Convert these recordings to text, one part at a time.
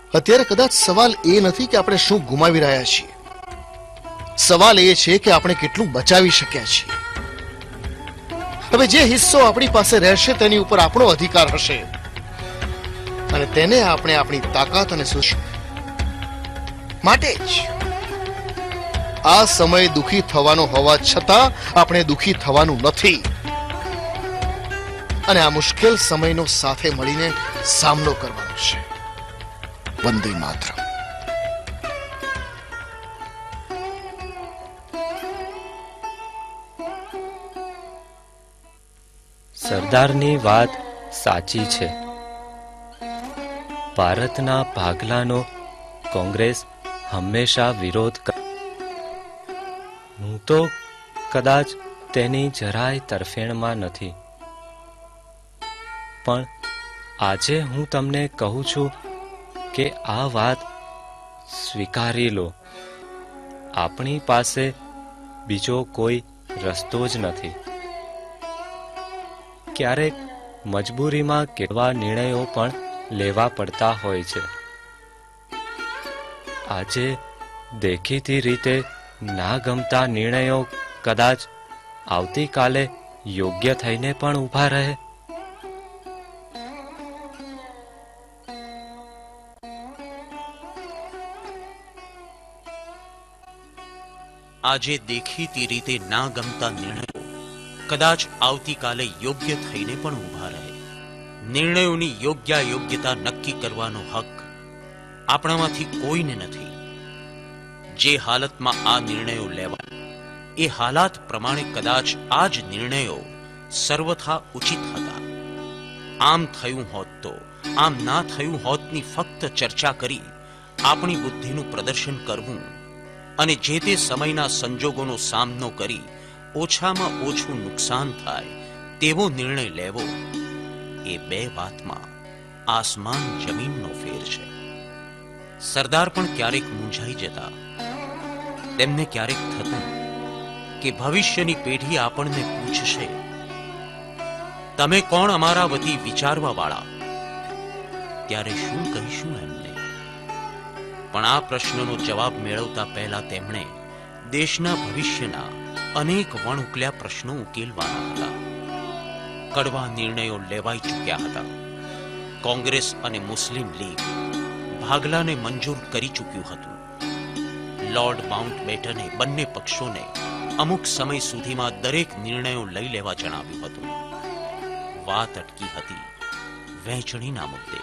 અત્યારે કદાચ સવાલ એ નથી કે આપણે શું ગુમાવી રહ્યા છીએ, સવાલ એ છે કે આપણે કેટલું બચાવી શક્યા છીએ. હવે જે હિસ્સો આપણી પાસે રહેશે તેની ઉપર આપણો અધિકાર હશે અને તેને આપણે આપણી તાકાત અને માટે જ આ સમય દુખી થવાનો હોવા છતાં આપણે દુખી થવાનું નથી અને આ મુશ્કેલ સમયનો સાથે મળીને સામનો કરવાનો છે. વંદે માતરમ. સરદારની વાત સાચી છે. ભારતના ભાગલાનો કોંગ્રેસ હંમેશા વિરોધ કરે. હું તો કદાચ તેની જરાય તરફેણમાં નથી, પણ આજે હું તમને કહું છું કે આ વાત સ્વીકારી લો. આપણી પાસે બીજો કોઈ રસ્તો જ નથી. ક્યારેક મજબૂરીમાં કેવા નિર્ણયો પણ લેવા પડતા હોય છે. આજે દેખીતી રીતે ના ગમતા નિર્ણયો કદાચ આવતીકાલે યોગ્ય થઈને પણ ઊભા રહે. આજે દેખીતી રીતે ના ગમતા નિર્ણયો કદાચ આવતીકાલે યોગ્ય થઈને પણ ઊભા રહે. નિર્ણયોની યોગ્યતા નક્કી કરવાનો હક આપણામાંથી કોઈને નથી. જે હાલતમાં આ નિર્ણયો લેવાય એ હાલાત પ્રમાણે કદાચ આ જ નિર્ણયો સર્વથા ઉચિત હતા. આમ થયું હોત તો, આમ ના થયું હોતની ફક્ત ચર્ચા કરી આપણી બુદ્ધિનું પ્રદર્શન કરવું અને જે તે સમયના સંજોગોનો સામનો કરી ઓછામાં ઓછું નુકસાન થાય તેવો નિર્ણય લેવો, એ બે વાતમાં આસમાન જમીનનો ફેર છે. સરદાર પણ ક્યારેક મૂંઝાઈ જતા. તેમને ક્યારેક થતું કે ભવિષ્યની પેઢી આપણને પૂછશે, તમે કોણ અમારા વતી વિચારવા વાળા? ત્યારે શું કહીશું એમને? પણ આ પ્રશ્નનો જવાબ મેળવતા પહેલા તેમણે દેશના ભવિષ્યના અનેક વણઉકલ્યા પ્રશ્નો ઉકેલવાના હતા. કડવા નિર્ણયો લેવાઈ ચૂક્યા હતા. કોંગ્રેસ અને મુસ્લિમ લીગ ભાગલાને મંજૂર કરી ચૂક્યું હતું. લોર્ડ માઉન્ટબેટને બંને પક્ષોને અમુક સમય સુધીમાં દરેક નિર્ણયો લઈ લેવા જણાવ્યું હતું. વાત અટકી હતી વહેંચણીના મુદ્દે.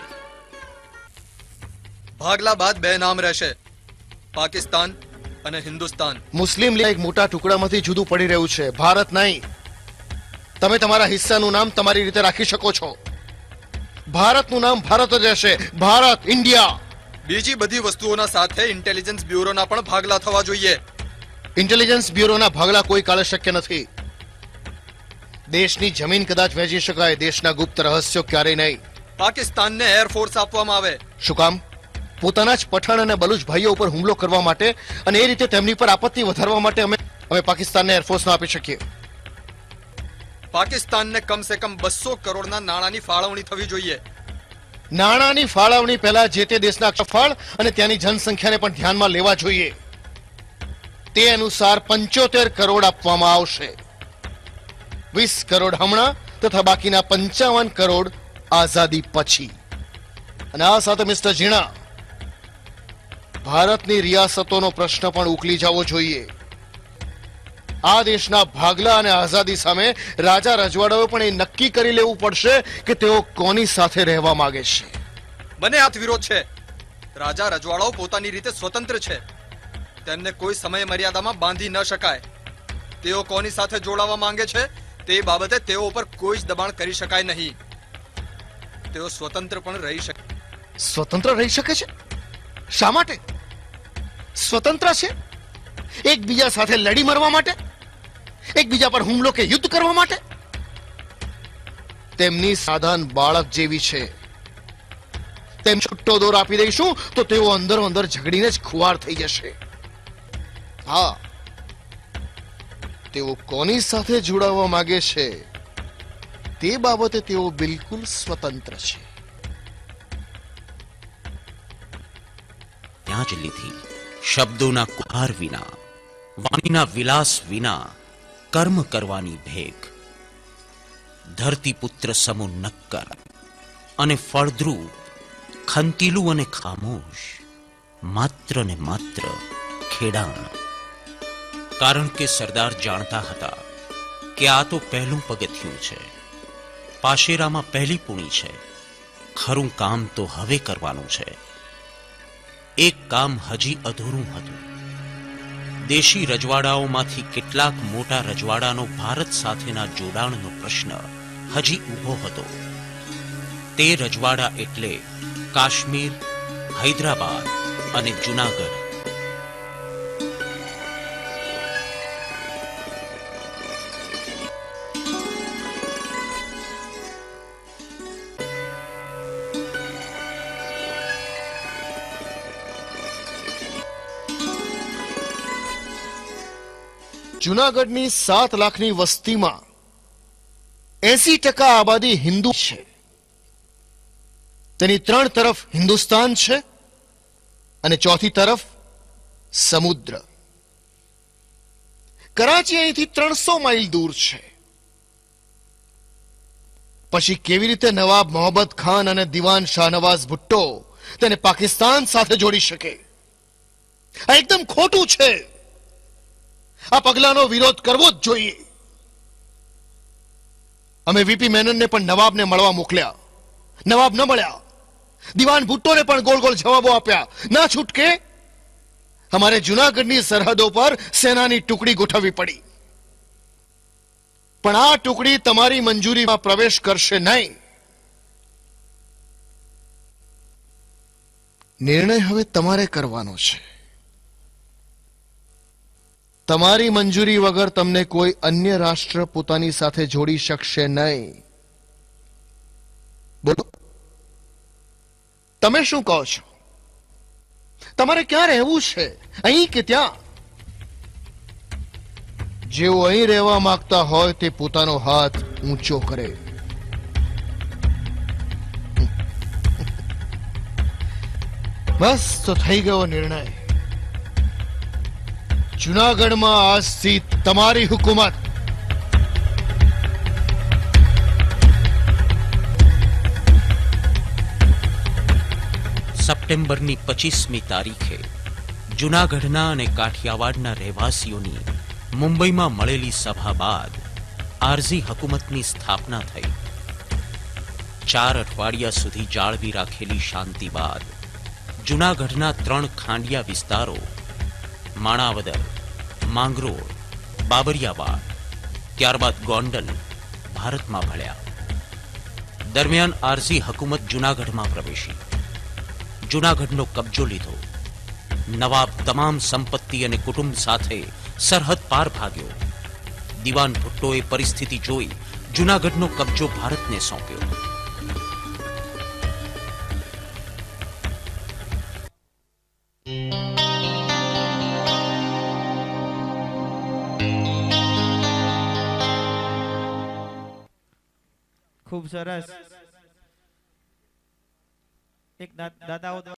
ભાગલા બાદ બે નામ રહેશે, પાકિસ્તાન અને હિન્દુસ્તાન. મુસ્લિમ લીગ એક મોટા ટુકડામાંથી જુદું પડી રહ્યું છે, ભારત નહીં. તમે તમારા હિસ્સાનું નામ તમારી રીતે રાખી શકો છો. ભારતનું નામ ભારત જ રહેશે, ભારત, ઇન્ડિયા. બીજી બધી વસ્તુઓના સાથે ઇન્ટેલિજન્સ બ્યુરોના પણ ભાગલા થવા જોઈએ. ઇન્ટેલિજન્સ બ્યુરોના ભાગલા કોઈ કાળે શક્ય નથી. દેશની જમીન કદાચ વહેંચી શકાય, દેશના ગુપ્ત રહસ્યો ક્યારેય નહીં. પાકિસ્તાનને એરફોર્સ આપવામાં આવે. શું કામ? પોતાના જ પઠાણ અને બલુચ ભાઈઓ ઉપર હુમલો કરવા માટે અને એ રીતે તેમની પર આપત્તિ વધારવા માટે અમે પાકિસ્તાનને એરફોર્સ ન આપી શકીએ. પાકિસ્તાનને કમસે કમ 200 કરોડના નાણાંની ફાળવણી થવી જોઈએ. નાણાંની ફાળવણી પહેલા જે તે દેશના ક્ષેત્રફળ અને ત્યાંની જનસંખ્યાને પણ ધ્યાનમાં લેવા જોઈએ. તે અનુસાર 75 કરોડ આપવામાં આવશે. 20 કરોડ હમણાં તથા બાકીના 55 કરોડ આઝાદી પછી. અને આ સાથે મિસ્ટર ઝીણા, ભારતની રિયાસતોનો પ્રશ્ન પણ ઉકલી જવો જોઈએ. આ દેશના ભાગલા અને આઝાદી સામે રાજા રજવાડાઓ પણ એ નક્કી કરી લેવું પડશે કે તેઓ કોની સાથે રહેવા માંગે છે. બંને હાથ વિરોધ છે. રાજા રજવાડાઓ પોતાની રીતે સ્વતંત્ર છે. તેમને કોઈ સમય મર્યાદામાં બાંધી ન શકાય. તેઓ કોની સાથે જોડાવા માંગે છે તે બાબતે તેઓ ઉપર કોઈ જ દબાણ કરી શકાય નહીં. તેઓ સ્વતંત્ર પણ રહી શકે. સ્વતંત્ર રહી શકે છે? શા માટે સ્વતંત્ર છે? એકબીજા સાથે લડી મરવા માટે? એકબીજા પર હુમલો કે યુદ્ધ કરવા માટે? તેમની સાધારણ બાળક જેવી છે. તેમ છૂટો દોર આપી દઈશું તો તેઓ અંદરો અંદર ઝઘડીને જ ખુવાર થઈ જશે. હા, તેઓ કોની સાથે જોડાવા માંગે છે તે બાબતે તેઓ બિલકુલ સ્વતંત્ર છે. આજ્ઞા જ લીધી. શબ્દોના કુહાર વિના, વાણીના વિલાસ વિના કર્મ કરવાની ભેગ. ધરતીપુત્ર સમુ નક્કર અને ફળદ્રુપ, ખંતીલું અને ખામોશ, માત્ર ને માત્ર ખેડાણ. કારણ કે સરદાર જાણતા હતા કે આ તો પહેલું પગથિયું છે, પાશેરામાં પહેલી પૂણી છે. ખરું કામ તો હવે કરવાનું છે. એક કામ હજી અધૂરું હતું. દેશી રજવાડાઓમાંથી કેટલાક મોટા રજવાડાનો ભારત સાથેના જોડાણનો પ્રશ્ન હજી ઊભો હતો. તે રજવાડા એટલે કાશ્મીર, હૈદરાબાદ અને જૂનાગઢ. જુનાગઢની 7 લાખની વસ્તીમાં 80% આબાદી હિન્દુ છે. તેની 3 તરફ હિન્દુસ્તાન છે અને ચોથી તરફ સમુદ્ર. કરાચી અહીંથી 300 માઇલ દૂર છે. પછી કેવી રીતે નવાબ મોહમ્મદ ખાન અને દિવાન શાહનવાઝ ભુટ્ટો તેને પાકિસ્તાન સાથે જોડી શકે? આ એકદમ ખોટું છે. આ પગલાનો વિરોધ કરવો જ જોઈએ. અમે વીપી મેનનને પણ નવાબને મળવા મોકલ્યા. નવાબ ન મળ્યા. દિવાન ભુટ્ટોને પણ ગોળ ગોળ જવાબો આપ્યા. ના છૂટકે અમારે જુનાગઢની સરહદો પર સેનાની ટુકડી ગોઠવવી પડી. પણ આ ટુકડી તમારી મંજૂરીમાં પ્રવેશ કરશે નહીં. નિર્ણય હવે તમારે કરવાનો છે. તમારી મંજૂરી વગર તમને કોઈ અન્ય રાષ્ટ્ર પોતાની સાથે જોડી શકશે નહીં. બોલો, તમે શું કહો છો? તમારે ક્યાં રહેવું છે, અહીં કે ત્યાં? જેઓ અહીં રહેવા માંગતા હોય તે પોતાનો હાથ ઊંચો કરે. બસ તો થઈ ગયો નિર્ણય. જુનાગઢમાં આજથી તમારી હુકુમત. સપ્ટેમ્બરની 25મી તારીખે જુનાગઢના અને કાઠિયાવાડના રહેવાસીઓની મુંબઈમાં મળેલી સભા બાદ આરઝી હકુમતની સ્થાપના થઈ. 4 અઠવાડિયા સુધી જાળવી રાખેલી શાંતિ બાદ જુનાગઢના 3 ખાંડિયા વિસ્તારો માણાવદર, માંગરોળ, બાબરિયાવાડ, ત્યારબાદ ગોંડલ ભારતમાં ભળ્યા. દરમિયાન આરઝી હકુમત જુનાગઢમાં પ્રવેશી, જુનાગઢનો કબજો લીધો. નવાબ તમામ સંપત્તિ અને કુટુંબ સાથે સરહદ પાર ભાગ્યો. દિવાન ભુટ્ટોએ પરિસ્થિતિ જોઈ જુનાગઢનો કબજો ભારતને સોંપ્યો. ખૂબ સરસ. એક દાદાઓ